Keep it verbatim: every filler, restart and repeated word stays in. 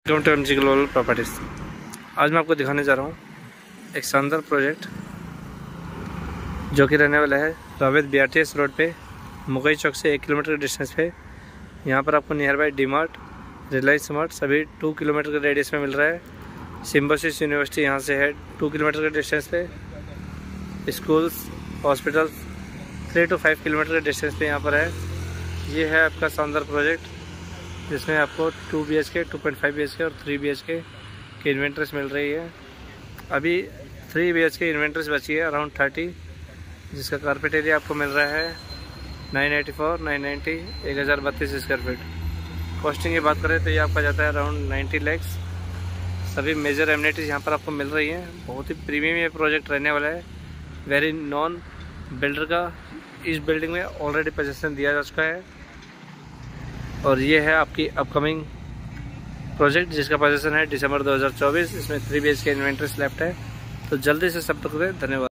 Welcome to MG Global Properties. आज मैं आपको दिखाने जा रहा हूँ एक शानदार प्रोजेक्ट जो कि रहने वाला है Ravet B R T S road पे, मुगई चौक से एक किलोमीटर के डिस्टेंस पे। यहाँ पर आपको nearby D Mart, Reliance Smart सभी टू किलोमीटर के रेडियस में मिल रहा है। सिम्बोसिस यूनिवर्सिटी यहाँ से है टू किलोमीटर के डिस्टेंस पे। Schools, hospitals three two five kilometre के डिस्टेंस पे यहाँ पर है। ये है आपका शानदार प्रोजेक्ट जिसमें आपको two B H K, two point five B H K और थ्री बी एच के की इन्वेंट्रीज मिल रही है। अभी three B H K inventories बची है अराउंड थर्टी, जिसका कारपेट एरिया आपको मिल रहा है nine eighty four, nine ninety, एक हज़ार बत्तीस स्क्वायर फीट। कॉस्टिंग की बात करें तो ये आपका जाता है अराउंड नाइन्टी लैक्स। सभी मेजर एमिनिटीज़ यहाँ पर आपको मिल रही हैं। बहुत ही प्रीमियम ये प्रोजेक्ट रहने वाला है। वेरी नॉन बिल्डर का इस बिल्डिंग में ऑलरेडी पोजीशन दिया जा चुका है और ये है आपकी अपकमिंग प्रोजेक्ट जिसका पोजीशन है दिसंबर दो हज़ार चौबीस। इसमें three B H K inventories left है, तो जल्दी से सब तक करें। धन्यवाद।